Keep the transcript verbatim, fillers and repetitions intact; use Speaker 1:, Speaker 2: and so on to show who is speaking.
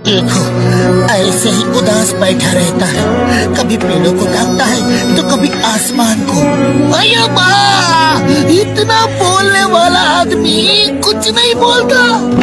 Speaker 1: देखो, ऐसे ही उदास बैठा रहता है, कभी पेड़ों को ताकता है तो कभी आसमान को। अयो बा, इतना बोलने वाला आदमी कुछ नहीं बोलता।